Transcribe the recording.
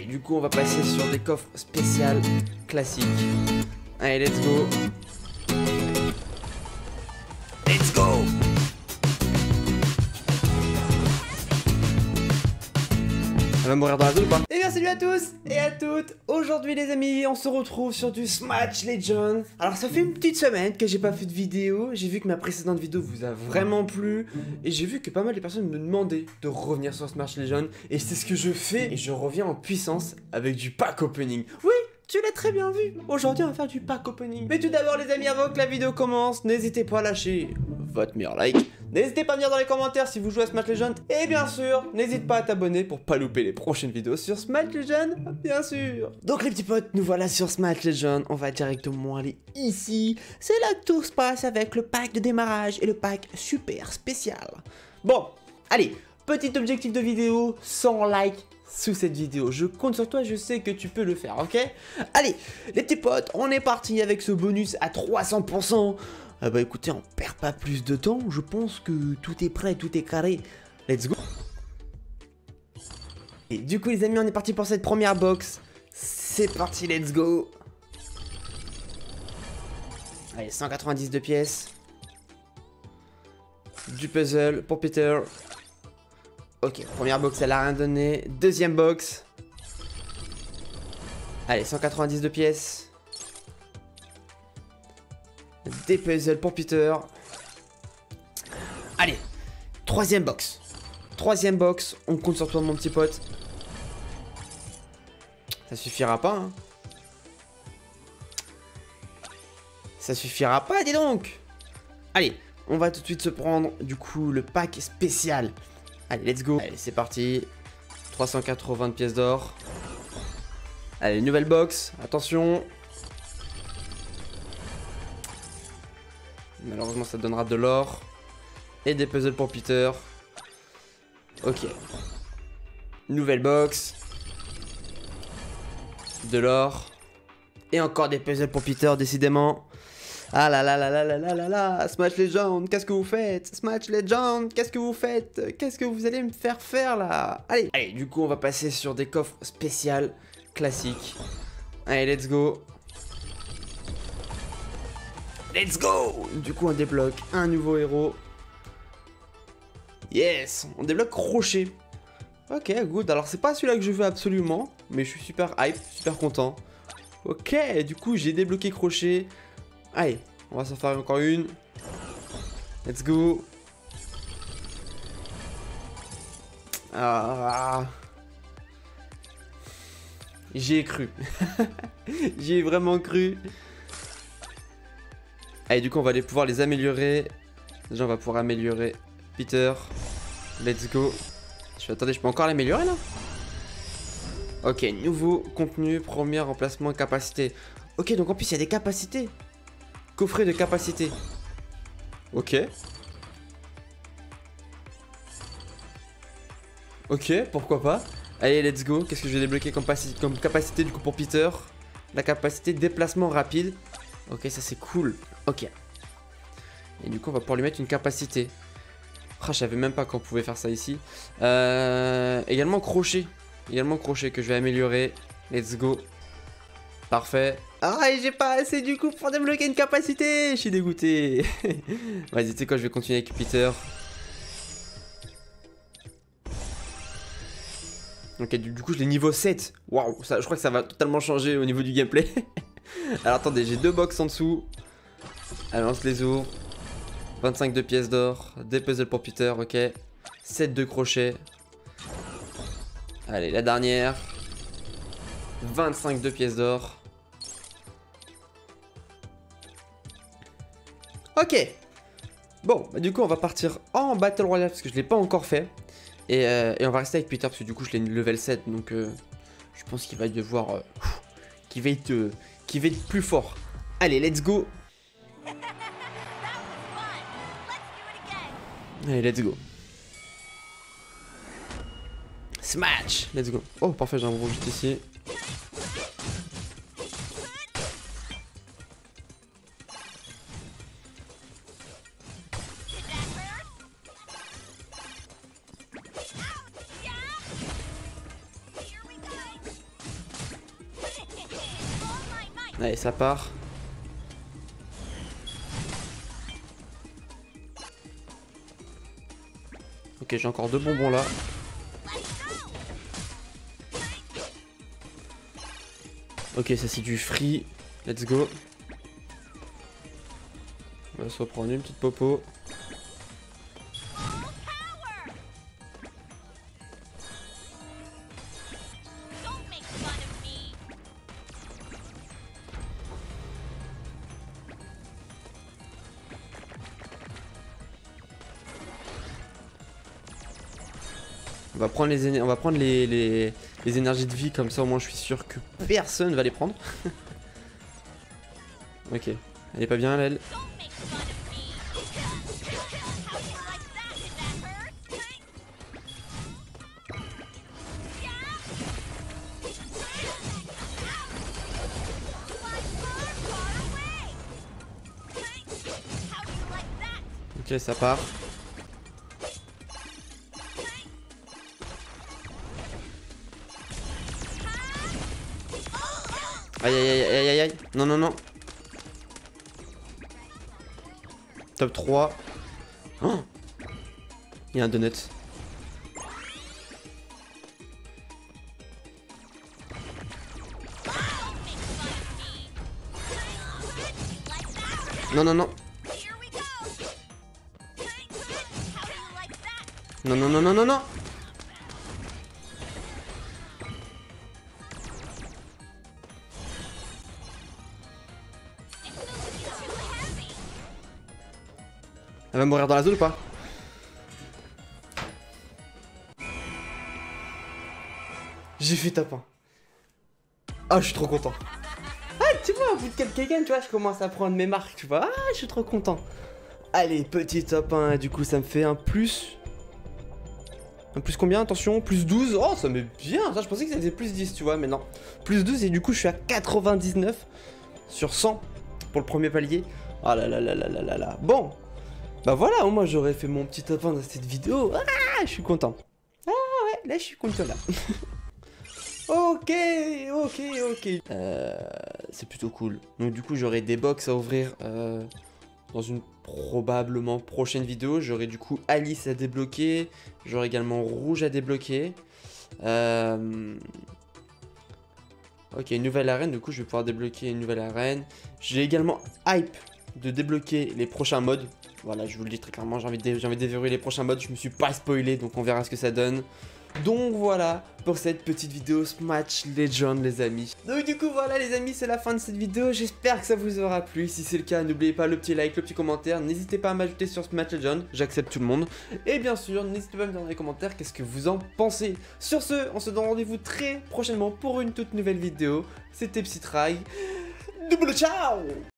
du coup on va passer sur des coffres spéciaux classiques. Allez, let's go. Let's go. Elle va mourir dans la zone ou pas? Eh bien salut à tous et à toutes. Aujourd'hui les amis, on se retrouve sur du Smash Legends. Alors ça fait une petite semaine que j'ai pas fait de vidéo. J'ai vu que ma précédente vidéo vous a vraiment plu. Et j'ai vu que pas mal de personnes me demandaient de revenir sur Smash Legends. Et c'est ce que je fais. Et je reviens en puissance avec du pack opening. Oui, tu l'as très bien vu. Aujourd'hui on va faire du pack opening. Mais tout d'abord les amis, avant que la vidéo commence, n'hésitez pas à lâcher votre meilleur like. N'hésitez pas à me dire dans les commentaires si vous jouez à Smash Legends. Et bien sûr, n'hésite pas à t'abonner pour pas louper les prochaines vidéos sur Smash Legends, bien sûr. Donc les petits potes, nous voilà sur Smash Legends. On va directement aller ici. C'est là que tout se passe avec le pack de démarrage et le pack super spécial. Bon, allez, petit objectif de vidéo, 100 likes sous cette vidéo. Je compte sur toi, je sais que tu peux le faire, ok? Allez, les petits potes, on est parti avec ce bonus à 300%. Ah bah écoutez, on perd pas plus de temps, je pense que tout est prêt, tout est carré. Let's go. Et du coup les amis, on est parti pour cette première box. C'est parti, let's go. Allez, 192 pièces. Du puzzle pour Peter. Ok, première box, elle a rien donné. Deuxième box. Allez, 192 pièces. Des puzzles pour Peter. Allez, troisième box. Troisième box, on compte sur toi mon petit pote. Ça suffira pas, hein. Ça suffira pas, dis donc. Allez, on va tout de suite se prendre du coup le pack spécial. Allez, let's go. Allez, c'est parti. 380 pièces d'or. Allez, nouvelle box, attention. Malheureusement ça donnera de l'or. Et des puzzles pour Peter. Ok. Nouvelle box. De l'or. Et encore des puzzles pour Peter décidément. Ah là là là là là là là là. Smash Legends, qu'est-ce que vous faites? Smash Legends, qu'est-ce que vous faites? Qu'est-ce que vous allez me faire faire là? Allez. Allez, du coup on va passer sur des coffres spéciaux classiques. Allez, let's go. Let's go! Du coup on débloque un nouveau héros. Yes! On débloque Crochet. Ok, good. Alors c'est pas celui-là que je veux absolument, mais je suis super hype, super content. Ok, du coup j'ai débloqué Crochet. Allez, on va s'en faire encore une. Let's go. Ah. J'y ai cru. J'y ai vraiment cru. Allez, du coup, on va aller pouvoir les améliorer. Déjà, on va pouvoir améliorer Peter. Let's go. Attendez, je peux encore l'améliorer, là? Ok, nouveau contenu, premier remplacement, capacité. Ok, donc en plus, il y a des capacités. Coffret de capacité. Ok. Ok, pourquoi pas. Allez, let's go. Qu'est-ce que je vais débloquer comme capacité, du coup, pour Peter? La capacité déplacement rapide. Ok, ça c'est cool. Ok. Et du coup, on va pouvoir lui mettre une capacité. Ah, je savais même pas qu'on pouvait faire ça ici. Également crochet. Également crochet que je vais améliorer. Let's go. Parfait. Ah, et j'ai pas assez du coup pour débloquer une capacité. Je suis dégoûté. Vas-y, tu sais quoi, je vais continuer avec Peter. Ok, du coup, je l'ai niveau 7. Waouh, je crois que ça va totalement changer au niveau du gameplay. Alors attendez, j'ai deux box en dessous. Alors on se les ouvre. 25 de pièces d'or. Des puzzles pour Peter, ok. 7 de crochets. Allez, la dernière. 25 de pièces d'or. Ok. Bon, bah, du coup on va partir en Battle Royale parce que je l'ai pas encore fait. Et on va rester avec Peter parce que du coup je l'ai level 7. Donc je pense qu'il va devoir... qu'il va être plus fort. Allez, let's go. Allez, let's go. Smash. Let's go. Oh, parfait, j'ai un gros juste ici. Allez, ça part. Ok, j'ai encore 2 bonbons là. Ok, ça c'est du free. Let's go. On va se reprendre une petite popo. On va prendre les énergies de vie, comme ça au moins je suis sûr que personne va les prendre. Ok, elle est pas bien elle. Ok, ça part. Aïe aïe aïe aïe aïe aïe. Non non non. Top 3. Oh, il y a un donut. Non non non. Non non non non non non. Elle va mourir dans la zone ou pas? J'ai fait top 1. Ah, je suis trop content. Ah, tu vois, au bout de quelques games, tu vois, je commence à prendre mes marques, tu vois. Ah, je suis trop content. Allez, petit top 1, du coup, ça me fait un plus. Un plus combien? Attention, plus 12. Oh, ça met bien. Ça, je pensais que ça faisait plus 10, tu vois, mais non. Plus 12, et du coup, je suis à 99 sur 100 pour le premier palier. Ah là là là là là là là. Bon. Bah voilà, moi j'aurais fait mon petit top 1 dans cette vidéo. Ah, je suis content. Ah ouais, là je suis content là. Ok. C'est plutôt cool. Donc du coup j'aurai des box à ouvrir dans une probablement prochaine vidéo. J'aurai du coup Alice à débloquer. J'aurai également Rouge à débloquer. Ok, une nouvelle arène. Du coup je vais pouvoir débloquer une nouvelle arène. J'ai également hype de débloquer les prochains modes. Voilà, je vous le dis très clairement, j'ai envie de déverrouiller les prochains modes, je me suis pas spoilé, donc on verra ce que ça donne. Donc voilà, pour cette petite vidéo Smash Legends les amis. Donc du coup voilà les amis, c'est la fin de cette vidéo, j'espère que ça vous aura plu. Si c'est le cas, n'oubliez pas le petit like, le petit commentaire, n'hésitez pas à m'ajouter sur Smash Legends, j'accepte tout le monde. Et bien sûr, n'hésitez pas à me dire dans les commentaires qu'est-ce que vous en pensez. Sur ce, on se donne rendez-vous très prochainement pour une toute nouvelle vidéo. C'était Psytry, double ciao.